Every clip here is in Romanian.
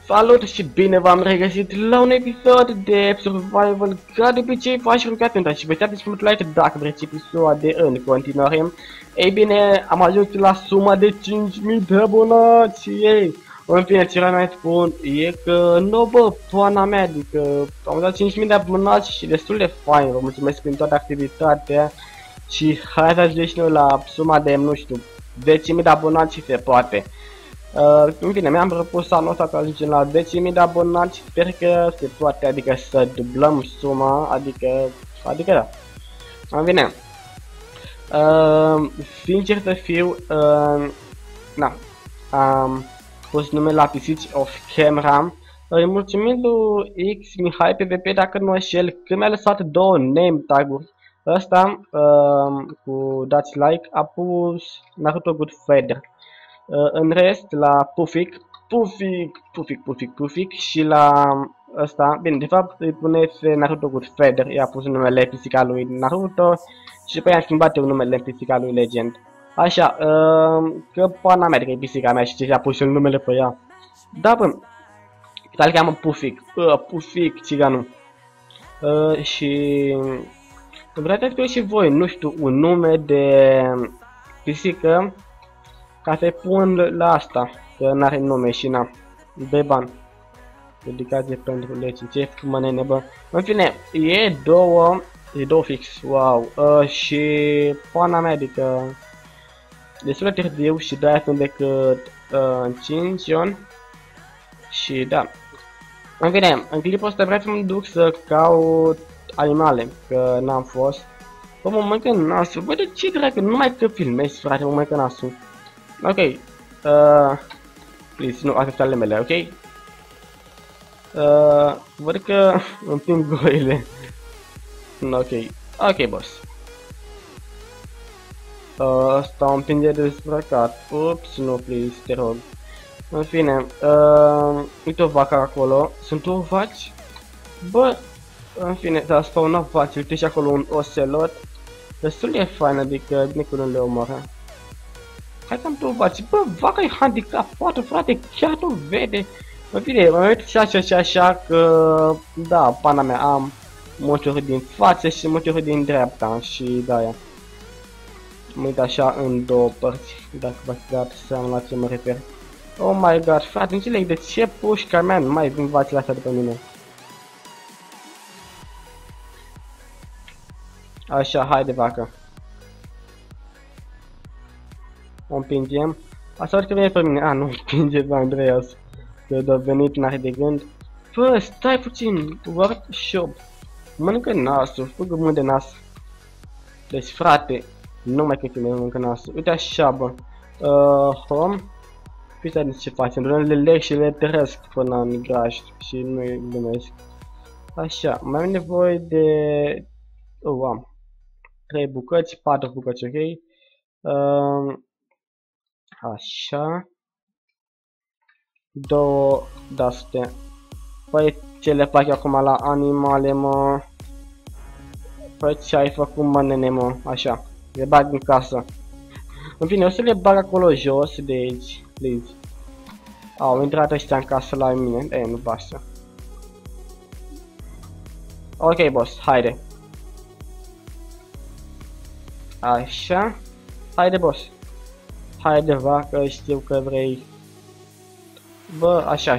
Salut și bine v-am regăsit la un episod de Survival. Ca de obicei v-aș ruga pentru a și vă dați un like dacă vreți episoade în continuare. Ei bine, am ajuns la suma de 5000 de abonați. Ei, în fine, ce mai spun e că nu bă, pana mea, adică am dat 5000 de abonați și destul de fain. Vă mulțumesc pentru toată activitatea și hai să ajungem și noi la suma de, nu știu, 10.000 de abonați și se poate. În fine, mi-am propus anul ăsta că ajungem la 10.000 de abonați, sper că se poate, adică să dublăm suma, adică da. În fine, sincer să fiu, am pus numele la pisici off camera. Îi mulțumim lui X Mihai PvP, dacă nu înșel, că mi-a lăsat 2 name tag-uri. Ăsta, cu dați like, a pus Naruto Good Feather. În rest, la Pufic și la ăsta, bine, de fapt îi puneți Naruto Good Feather, i-a pus numele pisica lui Naruto și pe i-am schimbat eu numele pisica lui Legend. Așa, că pana mea, adică e pisica mea și ce și-a pus eu numele pe ea. Da, bă, îl cheamă Pufic, țiganul. Și vreți și voi, nu știu, un nume de pisică ca să-i pun la asta, că n-are nume și na, de bani. Dedicație pentru lege, ce frumă nene, bă. În fine, e două fix, wow. Și pana mea, adică destul de târziu și de-aia sunt decât 5 ani. Și da. În fine, în clipul ăsta vreau să mă duc să caut animale, că n-am fost. Bă, mă mănâncă nasul, bă, de ce dracu, numai că filmezi, frate, mă mănâncă nasul. Ok, please, nu, astea sunt mele, ok? Văd că împing goile. Ok, boss. Asta o împinge dezbrăcat. Ups, nu, please, te rog. În fine, uite o vacă acolo. Sunt 2 vaci? Bă, în fine, s-a spawnat vaci, uite și acolo un ocelot. Destul de fain, adică bine că nu le omoară. Hai că am 2 vaci. Bă, vaca e handicapată, frate, chiar nu vede. În fine, mă uit și așa că, da, pana mea, am motorul din față și motorul din dreapta și de-aia. Mă uit așa în 2 părți, dacă v-ați dat seama la ce mă refer. Oh my god, frate, înțeleg de ce pușca mea nu mai vin vacile astea după mine. Așa, haide vacă. O împingem. Asta orică vine pe mine. Nu împinge pe Andreas. Că de-a venit n-are de gând. Bă, stai puțin. Workshop. Mănâncă nasul. Fugă mult de nas. Deci, frate. Nu mai cred că mănâncă nasul. Uite așa, bă. Home. Uite ce facem. Le leg și le tărăsc până în graj. Și nu-i lumesc. Așa. Mai am nevoie de... am. 3 bucăți. 4 bucăți, ok? Așa. 2 de-astea. Păi ce le fac acum la animale, mă? Păi ce ai făcut, mă, nene, mă? Așa. Le bag în casă. În fine, o să le bag acolo jos, deci, please. Au intrat ăștia în casă la mine. Nu pasă. Ok, boss, haide. Așa. Haide, boss. Haide, vacă, știu că vrei. Bă, așa.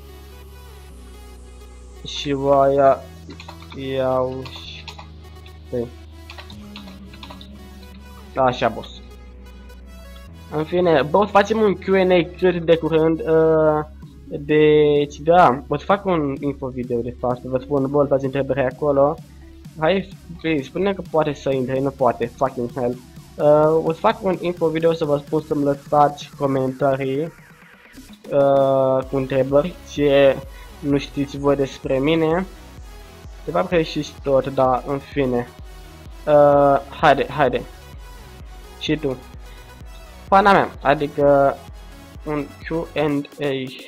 Și oaia iau și... Așa, boss. În fine, bă, o să facem un Q&A cât de curând. Deci, da, o să fac un info video de fapt. Vă spun, bă, dați întrebări acolo. Hai, spune că poate să intre, nu poate, fucking hell. O să fac un info video să vă spun să-mi lăsați comentarii cu întrebări ce nu știți voi despre mine. De fapt că știți tot, dar în fine. Haide. Și tu. Pana mea, adică un Q&A.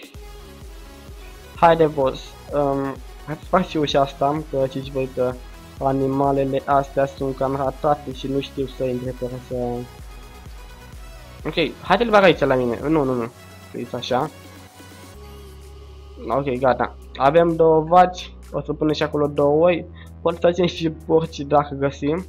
Haide, boss. Hai să fac și ușa asta, că știți voi că animalele astea sunt cam ratate și nu știu să intre fără să... Ok, haide-l bag aici la mine. Nu. Uite așa. Ok, gata. Avem 2 vaci, o să punem și acolo 2 oi. Pot să facem și porci dacă găsim.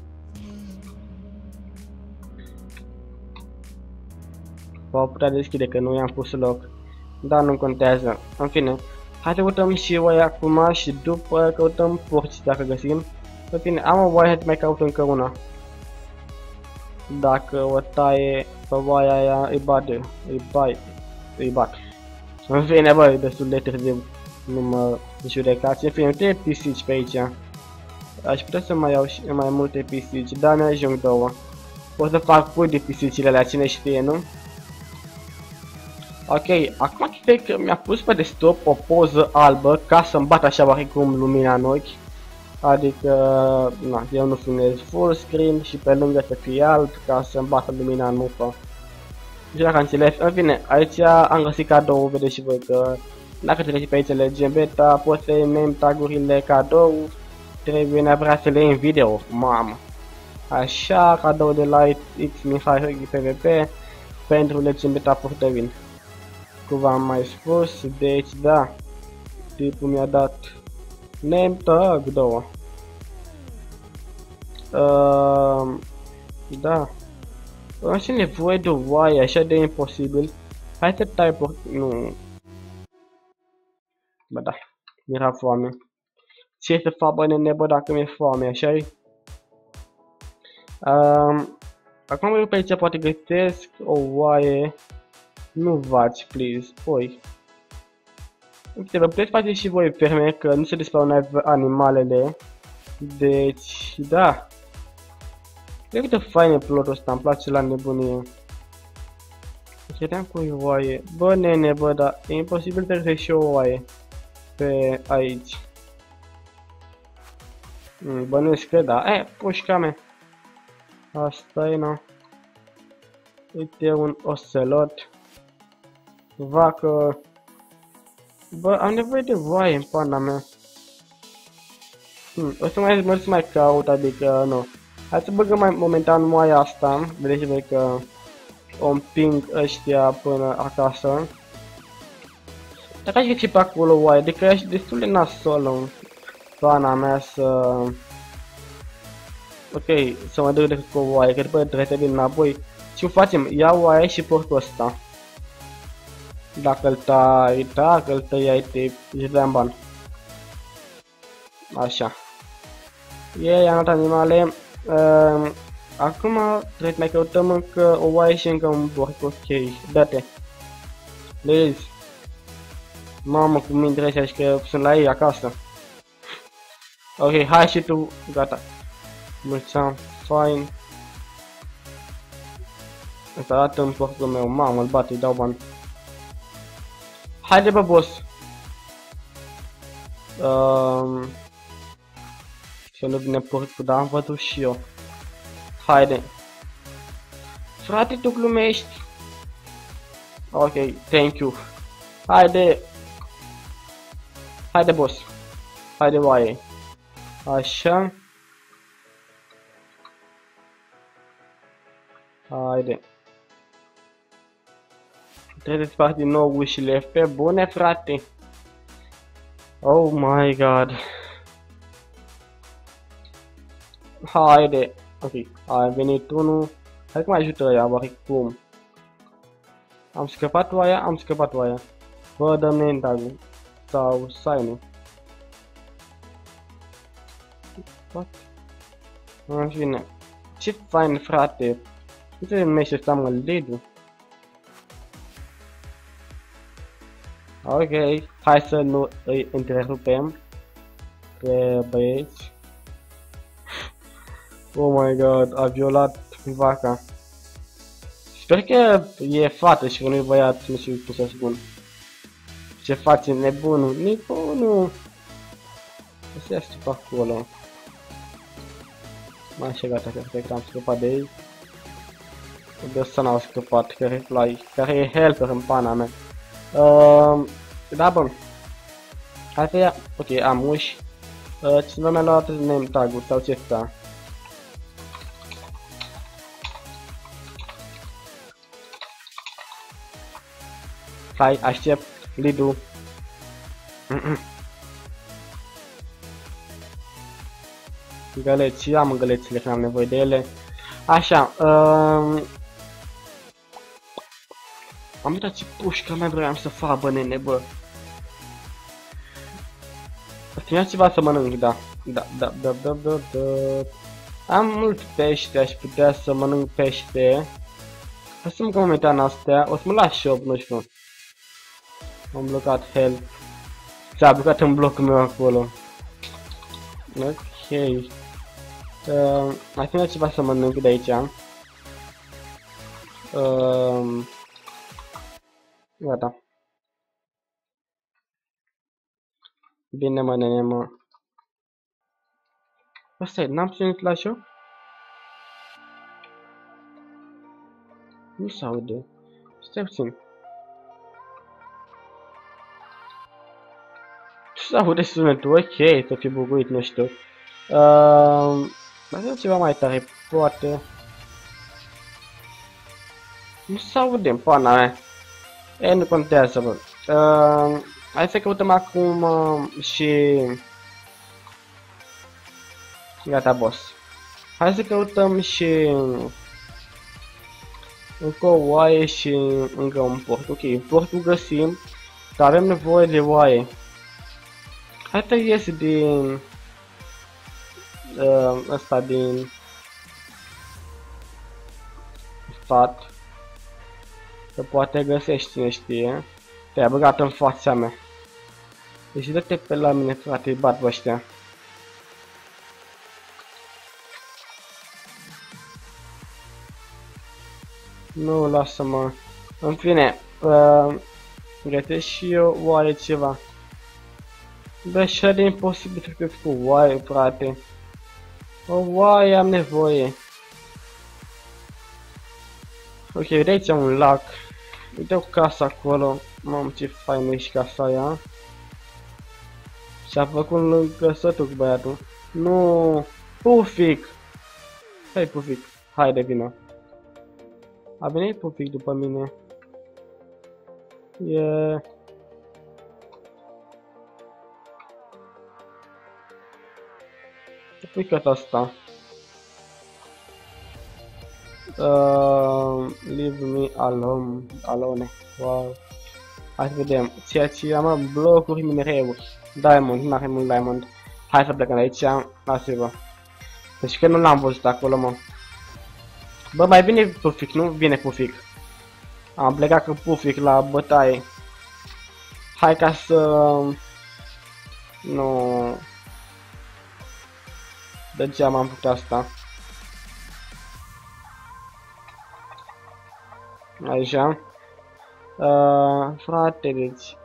V-au putea deschide că nu i-am pus loc. Dar nu contează. În fine. Hai să căutăm și oi acum și după căutăm porci dacă găsim. În fine, am o oaie, hai să mai caut încă una. Dacă o taie pe oaia aia, îi bat. În fine, bă, e destul de târziu. Nu mă judecați. În fine, 3 pisici pe aici. Aș putea să mai iau și mai multe pisici, dar mi-ajung 2. Pot să fac pui de pisicile alea, cine știe, nu? Ok, acum cred că mi-a pus pe desktop o poză albă ca să-mi bat așa oarecum lumina în ochi. Adică, na, eu nu filmez full screen și pe lângă să fie alb ca să-mi bată lumina în mufă. Nu știu dacă am înțeles. În fine, aici am găsit cadou, vedeți și voi că dacă treci pe aici legem beta, poți să iei name tagurile cadou, trebuie neapărat să le iei în video, mamă. Așa, cadou de Light X Mihai PvP pentru legem beta Portăvin. Cum v-am mai spus, deci da, tipul mi-a dat name tag 2. Da. Am și nevoie de o oaie, așa de imposibil. Hai să tai nu. Bă da, mi-era foame. Ce să fac, bă, nene, bă, dacă mi-e foame, așa-i? Acum mă duc pe aici, poate găsesc o oaie. Nu vaci, please, oi. Uite, vă puteți face și voi ferme, că nu se despawnează animalele. Deci, da. Cred că fain plotul ăsta, îmi place la nebunie. Credeam cu o oaie. Bă, nene, bă, dar e imposibil să găsesc și o oaie pe aici. Bănuiesc că da. Pușca mea. Asta e, nu. Uite un ocelot. Vacă. Bă, am nevoie de oaie în pana mea. O să mai caut, adică nu. Hai să băgăm mai momentan oaia asta. Vedeți voi că o împing ăștia până acasă. Dacă aș găsi pe acolo oaie, adică ești destul de nasol în pana mea să... Ok, să mă duc decât cu o oaie, că după trebuie să vin înapoi. Ce facem? Ia oaie și portul ăsta. Dacă îl tai, dacă îl tăiai, își dai în ban. Așa. Am luat animale. Acum trebuie să mai căutăm încă o oaie și încă un port. Ok, dă-te. Vezi? Mamă, cum mi interesează că sunt la ei acasă. Ok, hai și tu, gata. Mulțumim, fine. Îți arată în portul meu, mamă, îl bate, îi dau bani. Haide, bă, boss. Să nu vine portul, dar am văzut și eu. Haide. Frate, tu glumești. Ok, thank you. Haide. Haide, boss. Haide, oaie. Așa. Haide. Trebuie să fac din nou ușile pe bune, frate. Oh my god. Haide. Ok, a venit unul. Hai că mă ajută ăia, oarecum. Am scăpat oaia, am scăpat oaia. Bă, dă-mi name-tag-ul. Sau sign-ul. What? În fine. Ce fain, frate. Nu se numește ăsta, mă, LED-ul. Ok, hai să nu îi întrerupem pe băieți. Oh my god, a violat vaca. Sper că e fată și că nu e băiat, nu știu cum să spun. Ce face nebunul? Nebunul! O să ia pe acolo. Așa, gata, cred că am scăpat de ei. De ăsta n-au scăpat, care e helper în pana mea. Da, bă. Hai să ia... Ok, am uși. Cineva mi-a luat name tag-ul sau ce sta. Hai, aștept. Lidu. Găleți, am gălețile când am nevoie de ele. Așa, am uitat ce pușca mea vreau să fac, bă, nene, bă. Ținea ceva să mănânc, da. Da. Am mult pește, aș putea să mănânc pește. Hai să mâncăm momentan astea, o să mă las shop, nu știu. Am blocat help. S-a blocat în blocul meu acolo. Ok. Mai ținea ceva să mănânc de aici. Gata. Bine, mă, nene, mă. Asta e, n-am ținut la show? Nu se aude. Stai puțin. Se aude sunetul, ok, să fi buguit, nu știu. Mai ceva mai tare, poate. Nu se aude în pana mea. E, nu contează, bă. Hai să căutăm acum și... Gata, boss. Hai să căutăm și... încă o oaie și încă un port. Ok, portul găsim, dar avem nevoie de oaie. Hai să ies din... ăsta din... stat. Că poate găsești, cine știe. Te-ai băgat în fața mea. Deci dă-te pe la mine, frate, îi bat pe ăștia. Nu, lasă-mă. În fine, gătesc și eu oare ceva. Bă, așa de imposibil să cred cu oaie, frate. O oaie am nevoie. Ok, de aici am un lac. Uite o casă acolo. Mamă, ce fain e și casa aia. Și-a făcut lângă sătul cu băiatul. Nu, Pufic! Hai, Pufic, haide, vină. A venit Pufic după mine. E... Uite asta. Leave me alone. Wow. Hai să vedem. Ceea ce am blocuri, minereuri. Diamond, nu are mult diamond. Hai să plecăm de aici. Lasă-vă. Deci că nu l-am văzut acolo, mă. Bă, mai vine Pufic, nu vine Pufic. Am plecat cu Pufic la bătaie. Hai ca să... Nu... Degeaba am făcut asta. Aici. Frate, deci...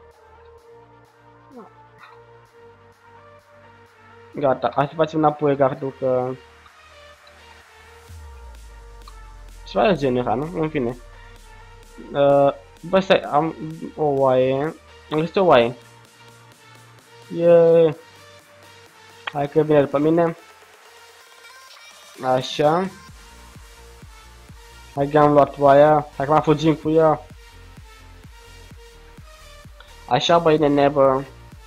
Gata, hai să facem înapoi gardul că... Ceva de genul ăla, nu? În fine. Bă, stai, am o oaie. Am găsit o oaie. Yeah. Hai că vine după mine. Așa. Hai că am luat oaia. Hai că m-am fugim cu ea. Așa, băi, nene, bă.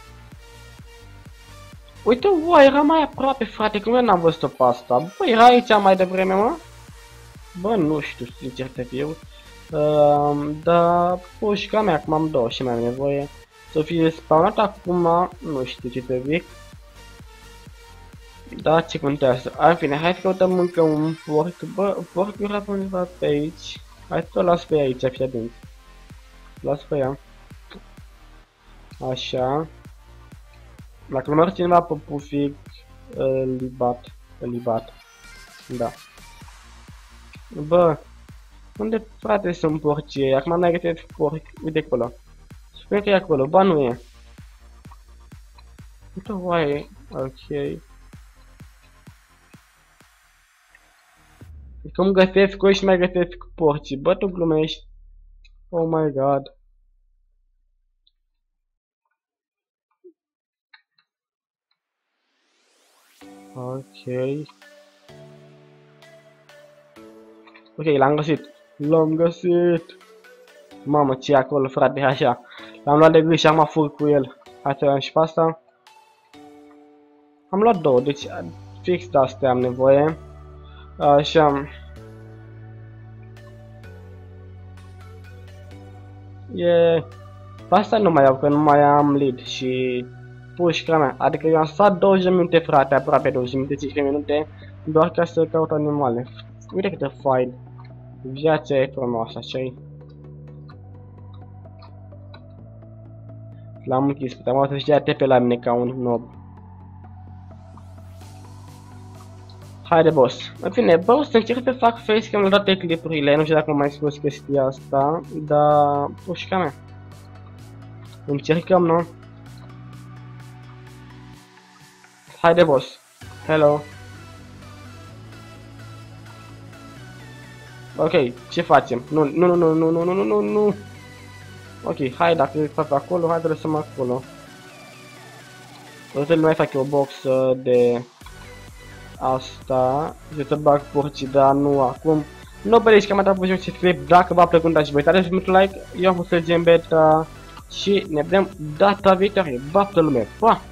Uite, oaie, era mai aproape, frate, cum eu n-am văzut-o pe asta. Bă, era aici mai devreme, mă? Bă, nu știu, sincer să fiu. Dar, pușca mea, acum am două și mai am nevoie. Să fie spawnat acum, nu știu ce te zic. Da, ce contează. În fine, hai să căutăm încă un porc. Bă, porcul era pe undeva pe aici. Hai să o las pe aici, fii atent. Las pe ea. Așa. Dacă nu merge cineva pe Pufic, îl bat. Da. Bă, unde, frate, sunt porcii? Acum n-ai găsit porc. Uite acolo. Sper că e acolo. Ba, nu e. Uite, oaie. Ok. Cum găsesc oi și mai găsesc porcii? Bă, tu glumești. Oh my god. Ok. Ok, l-am găsit. L-am găsit. Mamă, ce e acolo, frate, așa. L-am luat de gât și am fur cu el. Hai să luăm și pe asta. Am luat 2, deci fix de astea am nevoie. Așa. Pe asta nu mai iau, că nu mai am lead și pușca mea. Adică eu am stat 20 de minute, frate, aproape 20 de minute, 15 minute, doar ca să caut animale. Uite câtă file. Viața e frumoasă, așa-i. L-am închis, puteam să știa TP la mine ca un nob. Haide, boss. În fine, bă, o să încerc să fac facecam la toate clipurile, nu știu dacă am mai spus chestia asta, dar pușca mea. Încercăm, nu? Haide, boss. Hello. Ok, ce facem? Nu. Ok, hai, dacă fac acolo, hai să lăsăm acolo. O să mai fac eu o boxă de asta. Și să bag porții, dar nu acum. Nu băieți că am dat puțin și clip. Dacă v-a plăcut, dați voi tare și un like. Eu am fost Gembeta și ne vedem data viitoare. Baftă lume! Pa!